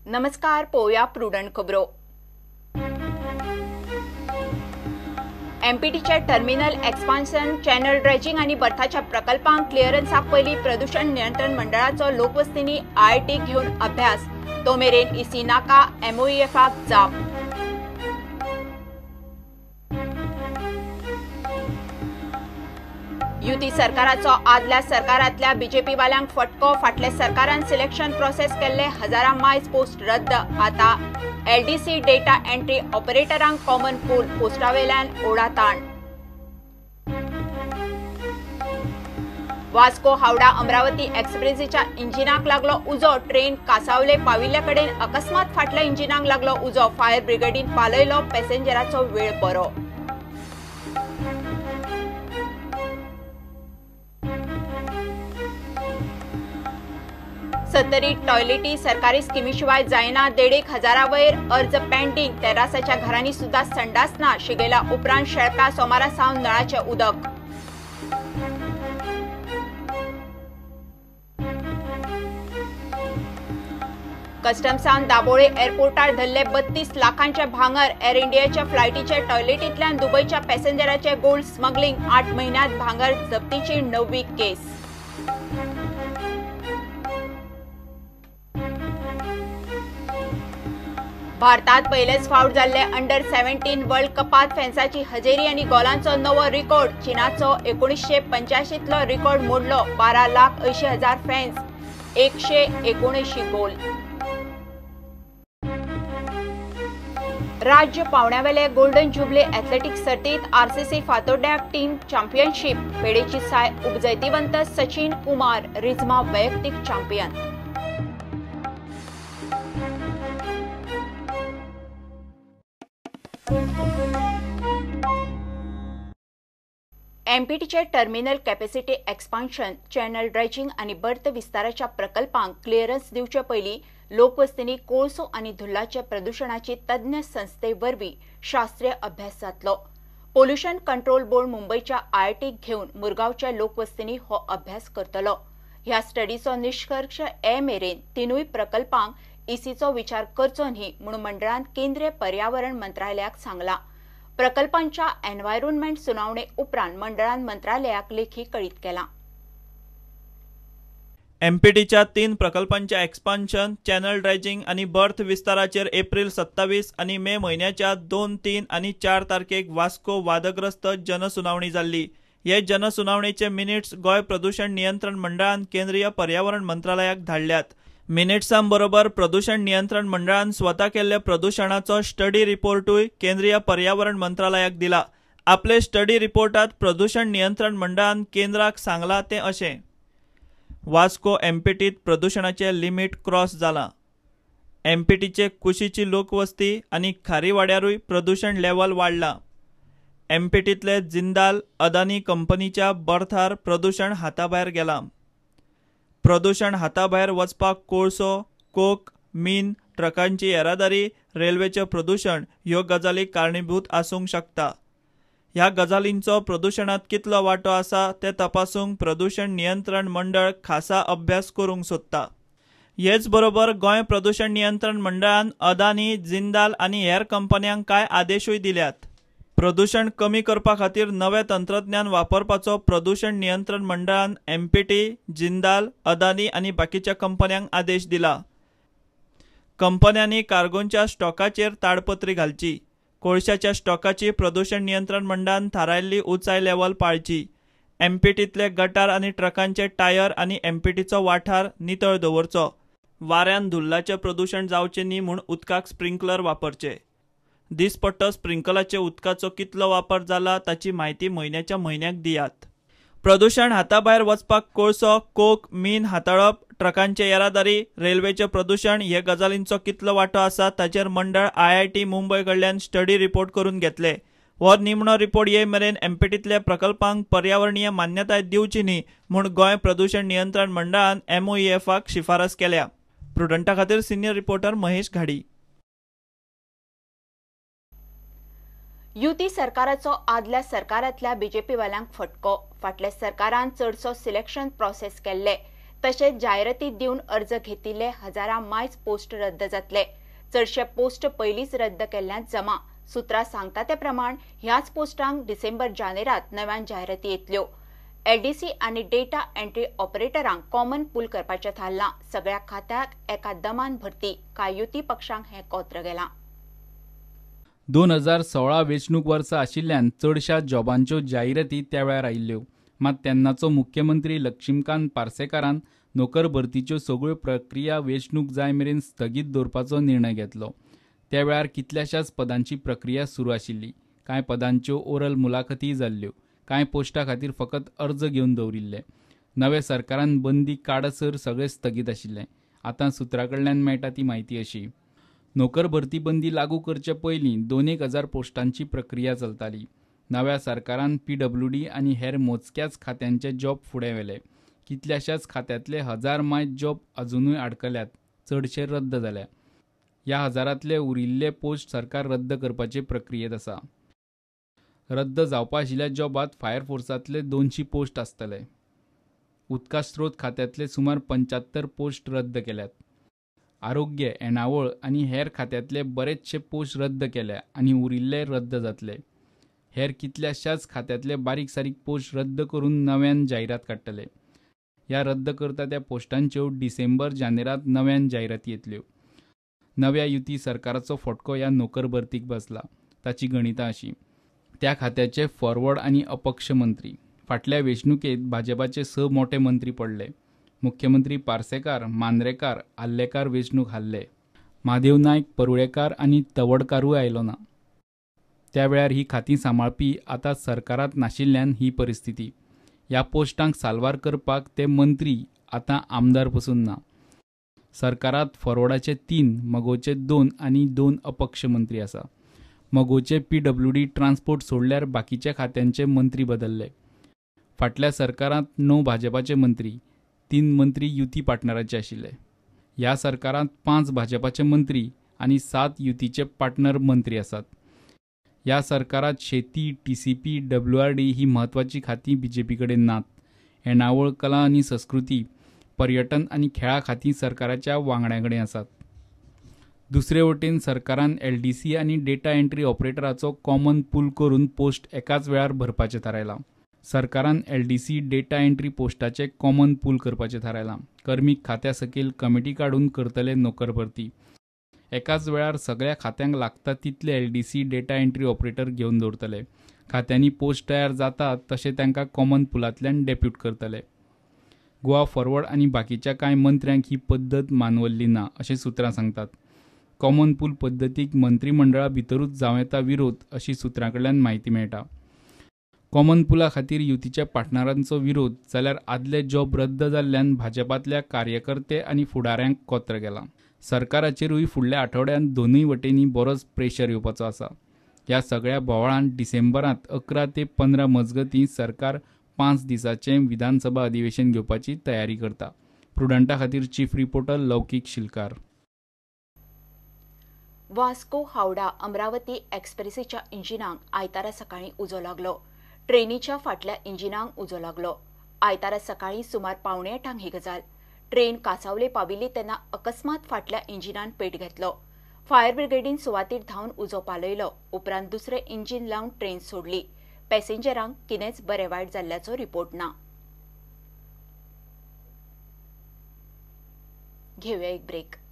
नमस्कार, पोया प्रुडंट खबरो। एमपीटीचे टर्मिनल एक्सपान्शन, चॅनल ड्रेजिंग आणि बर्थाच्या प्रकल्पांक क्लिअरन्साक पयलीं प्रदूषण नियंत्रण मंडळाचो लोकवस्तींनी आयआयटी घेवन अभ्यास, तो मेरेन इसी नाका एमओईएफाक जाप। युती सरकाराचो आदल्या सरकारांतल्या बीजेपी वाल्यांक फटको, फाटल्या सरकारान सिलेक्शन प्रोसेस केल्ले हजारां मायज पोस्ट रद्द। आता एलडीसी डेटा एंट्री ऑपरेटरांक कॉमन पूल, पोस्टावेल्यान ओडा ताण। वास्को हावड़ा अमरावती एक्सप्रेसीच्या इंजिनाक लागलो उजो, ट्रेन कासावले पाविल्ले कडेन अकस्मात फाटल्या इंजिनाक लागलो उजो, फायर ब्रिगेडीन पालयलो, पॅसेंजराचो वेळ बरो। सत्तरी टॉयलेटी सरकारी स्किमी शिवाय जायना, 1,500 वयर अर्ज पेंडिंग, तेरासाच्या घरांनी सुद्धा संडास ना, शिगेला उपरांत शेळप्या सोमारा सावन नळाचे उदक। कस्टम्सावन दाबोळे एअरपोर्टार धरले 32 लाखांचे भांगर, एअर इंडियाच्या फ्लायटीचे टॉयलेटींतल्यान दुबयच्या पॅसेंजराचे गोल्ड स्मगलिंग, 8 महिन्यांत भांगर जप्तीची 9वी केस। भारतात पहिलेच फावट जाल्ले अंडर 17 वर्ल्ड कपात फॅन्साची हजेरी आनी गोलांचो नवो रिकॉर्ड, चीनाचो 1985तलो रिकॉर्ड मोडलो, 12,80,000 फॅन्स, 179 गोल। राज्य पावण्यावेले गोल्डन जुबली एथलेटिक्स सर्तीत आरसीसी फातोड्ड्याक टीम चॅम्पियनशीप, पेडेची साय उपजैतिवंत सचिन कुमार, रिझमा वैयक्तिक चॅम्पियन। एमपीटीचे terminal capacity expansion, channel dredging आणि बर्थ विस्ताराच्या प्रकल्पांक क्लिअरन्स दिवचे पयलीं लोकवस्तींनी कोळसो आणि धुल्लाचे प्रदूषणाची तज्ञ संस्थे वरवीं शास्त्रीय अभ्यास जातलो। पोल्युशन कंट्रोल बोर्ड मुंबईच्या आयआयटीक घेवन मुरगांवच्या लोकवस्तींनी हो अभ्यास करतलो। ह्या स्टडीचो निष्कर्ष मेरेन तिनूय प्रकल्पांक इसीचो विचार करचो न्ही म्हूण मंडळान केंद्रीय पर्यावरण मंत्रालयाक सांगला। प्रकल्पांच्या एन्व्हायरमेंट सुनावणे उपरांत मंडळान मंत्रालयाक लेखी कळीत केला। एमपीटीच्या 3 प्रकल्पांच्या एक्सपान्शन, चॅनल ड्रेजिंग आणि बर्थ विस्ताराचेर एप्रिल 27 आणि मे म्हयन्याच्या 2, 3 आणि 4 तारखेक वास्को वादग्रस्त जनसुनावणी जाल्ली। हे जनसुनावणेचे मिनिट्स गोय प्रदूषण नियंत्रण मंडळान केंद्रीय पर्यावरण मंत्रालयाक धाडल्यात। मिनिट्सां बरोबर प्रदूषण नियंत्रण मंडळान स्वता केल्ले प्रदूषणाचो स्टडी रिपोर्टूय केंद्रीय पर्यावरण मंत्रालयाक दिला। आपले स्टडी रिपोर्टात प्रदूषण नियंत्रण मंडळान केंद्राक सांगला ते अशें: वास्को एमपीटीत प्रदूषणाचे लिमिट क्रॉस जाला। एमपीटीचे कुशीची लोकवस्ती आणि खारीवाड्यारूय प्रदूषण लेवल वाडला। एमपीटीतले जिंदाल अदानी कंपनीच्या बर्थार प्रदूषण हाताभायर गेला। प्रदूषण हाताभायर वचपाक कोळसो, कोक, मीन, ट्रकांची येरादारी, रेल्वेचे प्रदूषण ह्यो गजाली कारणीभूत आसूंक शकता। ह्या गजालींचो प्रदूषणात कितलो वांटो आसा ते तपासूंक प्रदूषण नियंत्रण मंडळ खासा अभ्यास करूंक सोदता। हेच बरोबर गोंय प्रदूषण नियंत्रण मंडळान अदानी, जिंदाल आनी हेर कंपन्यांक कांय आदेशूय दिल्यात। प्रदूषण कमी करपा खातीर नवे तंत्रज्ञान वापरपाचो प्रदूषण नियंत्रण मंडळान एमपीटी, जिंदाल, अदानी आनी बाकीच्या कंपन्यांक आदेश दिला। कंपन्यांनी कार्गोंच्या स्टॉकाचेर ताडपत्री घालची। कोळशाच्या स्टॉकाची प्रदूषण नियंत्रण मंडळान थारायल्ली उंचाय लेवल पाळची। एमपीटीतले गटार आनी ट्रकांचे टायर आनी एमपीटीचो वाठार नितळ दवरचो। वाऱ्यान धुल्लाचे प्रदूषण जावचे न्ही म्हूण उदकाक स्प्रिंकलर वापरचे। दिसपट्टो स्प्रिंकलाचे उदकाचो कितलो वापर जाला ताची म्हायती म्हयन्याच्या म्हयन्याक दियात। प्रदूषण हाताभायर वचपाक कोळसो, कोक, मीन हाताळप, ट्रकांचे येरादारी, रेल्वेचे प्रदूषण हे गजालींचो कितलो वांटो आसा ताचेर मंडळ आयआयटी मुंबय कडल्यान स्टडी रिपोर्ट करून घेतले। हो निमणो रिपोर्ट ये मेरेन एमपीटीतल्या प्रकल्पांक पर्यावरणीय मान्यताय दिवची न्ही म्हूण गोंय प्रदूषण नियंत्रण मंडळान एमओईएफाक शिफारस केल्या। प्रुडंटा खातीर सिनियर रिपोर्टर महेश घाडी। युती सरकाराचो आदल्या सरकारांतल्या बीजेपी वाल्यांक फटको, फाटल्या सरकारान चडसो सिलेक्शन प्रोसेस केल्ले, तसेच जाहिराती दिवन अर्ज घेतिल्ले हजारां मायज पोस्ट रद्द जातले। चडशे पोस्ट पयलींच रद्द केल्ल्यान जमा। सुत्रां सांगता ते प्रमाण ह्याच पोस्टांक डिसेंबर जानेरात नव्यान जाहिराती येतल्यो। एलडीसी आणि डेटा एंट्री ऑपरेटरांक कॉमन पूल करपाचें थारलां। सगळ्या खात्याक एका दमान भरती। कांय युती पक्षांक हें कोत्र गेलां। 2016 वेंचणूक वर्सा आशिल्ल्यान चडशा जॉबांच्यो जायराती त्या वेळार आयिल्ल्यो। मात तेन्नाचो मुख्यमंत्री लक्ष्मीकांत पार्सेकारान नोकर भरतीच्यो सगळ्यो प्रक्रिया वेंचणूक जाय मेरेन स्थगीत दवरपाचो निर्णय घेतलो। त्या वेळार कितल्याशाच पदांची प्रक्रिया सुरू आशिल्ली। कांय पदांच्यो ओरल मुलाखती जाल्ल्यो। कांय पोस्टा खातीर फकत अर्ज घेवन दवरिल्ले। नवे सरकारान बंदी काडसर सगळे स्थगीत आशिल्ले। आतां सुत्रां कडल्यान मेळटा ती म्हायती अशी। नोकर भरती बंदी लागू करचे पयलीं 2,000 पोस्टांची प्रक्रिया चलताली। नव्या सरकारान PWD आनी हेर मोजक्याच खात्यांचे जॉब फुडें व्हेले। कितल्याशाच खात्यांतले 1000 मायज जॉब अजुनूय आडकल्यात, चडशे रद्द जाल्या। ह्या हजारांतले उरिल्ले पोस्ट सरकार रद्द करपाचे प्रक्रियेत आसा। रद्द जावपा आशिल्ल्या जॉबांत फायर फोर्सांतले 200 पोस्ट आसतले। उदका स्रोत खात्यांतले सुमार 75 पोस्ट रद्द केल्यात। आरोग्य, येणावळ आनी हेर खात्यांतले बरेचशे पोस्ट रद्द केल्या आनी उरिल्ले रद्द जातले। हेर कितल्याशाच खात्यांतले बारीक सारीक पोस्ट रद्द करून नव्यान जायरात काडटले। ह्या रद्द करता त्या पोस्टांच्यो डिसेंबर जानेरात नव्यान जायराती येतल्यो। नव्या युती सरकाराचो फटको ह्या नोकर भरतीक बसला। ताची गणितां अशी। त्या खात्याचे फॉरवर्ड आनी अपक्ष मंत्री। फाटल्या वेंचणुकेंत भाजपाचे 6 मोठे मंत्री पडले। मुख्यमंत्री पार्सेकार, मांद्रेकार, आल्लेकार वेंचणूक हारले। म्हादेव नायक, परुळेकार आनी तवडकारूय आयलो ना। त्या वेळार ही खातीं सांबाळपी आतां सरकारांत नाशिल्ल्यान ही परिस्थिती। ह्या पोस्टांक साल्वार करपाक ते मंत्री आतां आमदार पसून ना। सरकारांत फॉरवर्डाचे 3, मगोचे 2 आनी 2 अपक्ष मंत्री आसा। मगोचे PWD ट्रान्सपोर्ट सोडल्यार बाकीच्या खात्यांचे मंत्री बदलले। फाटल्या सरकारांत 9 भाजपाचे मंत्री, 3 मंत्री युती पार्टनराचे आशिल्ले। ह्या सरकारांत 5 भाजपाचे मंत्री आनी 7 युतीचे पार्टनर मंत्री आसात। ह्या सरकारांत शेती, TCP, WRD ही म्हत्वाची खातीं BJP कडेन नात। येणावळ, कला आनी संस्कृती, पर्यटन आनी खेळा खातीं सरकाराच्या वांगड्या कडेन आसात। दुसरे वटेन सरकारान LDC आनी डेटा एंट्री ऑपरेटराचो कॉमन पूल करून पोस्ट एकाच वेळार भरपाचें थारायलां। सरकारान LDC डेटा एंट्री पोस्टाचे कॉमन पूल करपाचें थारायलां। कर्मीक खात्या सकयल कमिटी काडून करतले नोकर भरती। एकाच वेळार सगळ्या खात्यांक लागता तितले LDC डेटा एंट्री ऑपरेटर घेवन दवरतले। खात्यांनी पोस्ट तयार जातात तशें तांकां कॉमन पुलांतल्यान डेप्यूट करतले। गोवा फॉरवर्ड आनी बाकीच्या कांय मंत्र्यांक ही पद्दत मानवल्ली ना अशें सुत्रां सांगतात। कॉमन पूल पद्दतीक मंत्रिमंडळा भितरूच जावं येता विरोध अशी सुत्रां कडल्यान म्हायती मेळटा। कॉमन पुला खातीर युतीच्या पार्टनरांचो विरोध जाल्यार आदले जॉब रद्द जाल्ल्यान भाजपांतल्या कार्यकर्ते आनी फुडाऱ्यांक कोत्र गेला। सरकाराचेरूय फुडल्या आठवड्यात दोनूय वटेनी बरोच प्रेशर येवपाचो आसा। ह्या सगळ्या बोवाळांत डिसेंबरांत 11 ते 15 मजगतीं सरकार 5 दिसांचें विधानसभा अधिवेशन घेवपाची तयारी करता। प्रुडंटा खातीर चीफ रिपोर्टर लौकीक शिलकार। वास्को हावडा अमरावती एक्सप्रेसीच्या इंजिनांक आयतारा सकाळीं उजो लागलो। ट्रेनीच्या फाटल्या इंजिनांक उजो लागलो। आयतारा सकाळीं सुमार 7:45 ही गजाल। ट्रेन कासावले पाविल्ली तेन्ना अकस्मात फाटल्या इंजिनान पेट घेतलो। फायर ब्रिगेडीन सुवातेर धांवन उजो पालयलो। उपरांत दुसरें इंजिन लावन ट्रेन सोडली। पॅसेंजरांक कितेंच बरें वायट जाल्ल्याचो रिपोर्ट ना। घेवया एक ब्रेक।